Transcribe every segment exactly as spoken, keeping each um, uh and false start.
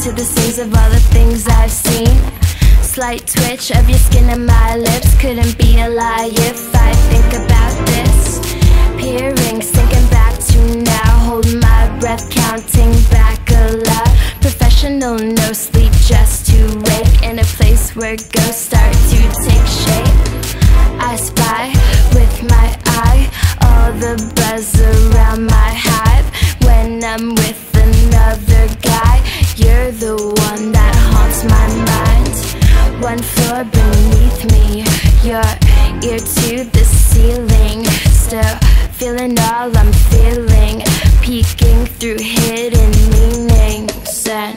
to the scenes of all the things I've seen. Slight twitch of your skin and my lips. Couldn't be a lie if I think about this. Peering, sinking back to now. Hold my breath, counting back aloud. Professional, no sleep, just to wake in a place where ghosts start to take shape. I spy with my eye all the buzz around my hive. When I'm with another guy, you're the one that haunts my mind. One floor beneath me, your ear to the ceiling. Still feeling all I'm feeling, peeking through hidden meanings. And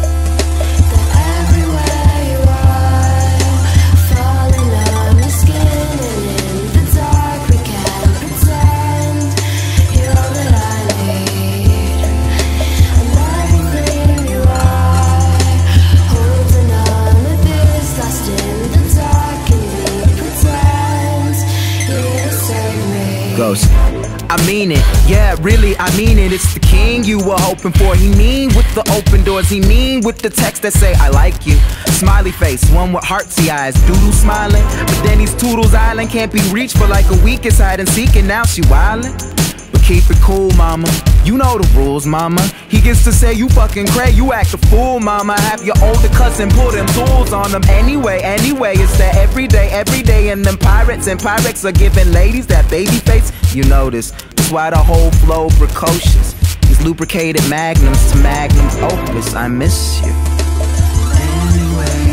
Ghost, I mean it, yeah, really, I mean it. It's the king you were hoping for. He mean with the open doors, he mean with the text that say I like you. Smiley face, one with heartsy eyes, doodle smiling. But then he's Toodles Island, can't be reached for like a week. It's hide and seek and now she wildin'. But keep it cool, mama, you know the rules, mama. He gets to say you fucking cray, you act a fool, mama. Have your older cousin pull them tools on them. Anyway, anyway, it's that everyday, everyday. And them pirates and pirates are giving ladies that baby face. You know this, that's why the whole flow precocious. These lubricated magnums to magnum opus, I miss you. Anyway.